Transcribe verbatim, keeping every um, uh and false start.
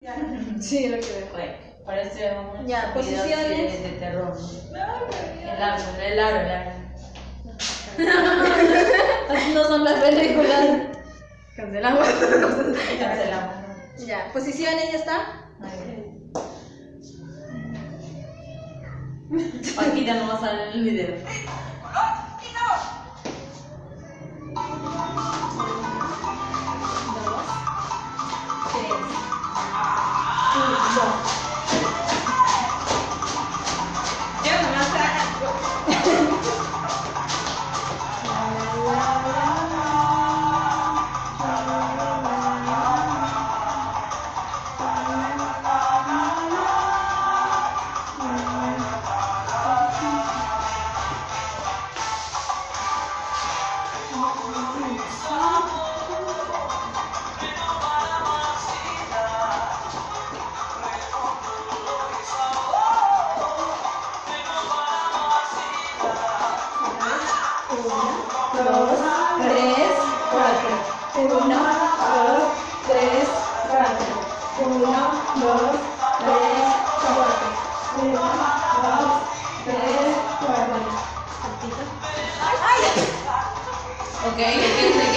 Sí, lo que veo. Bueno, parece un Ya, video posiciones. de, de terror. El árbol, el árbol, el árbol. Así no son las películas. Cancelamos. Cancelamos. Ya, posiciones, ya está. Aquí ya no va a salir el video. Dos, tres, cuatro. Uno, dos, tres, cuatro. Uno, dos, tres, cuatro. Uno, dos, tres, cuatro. Ok, ok,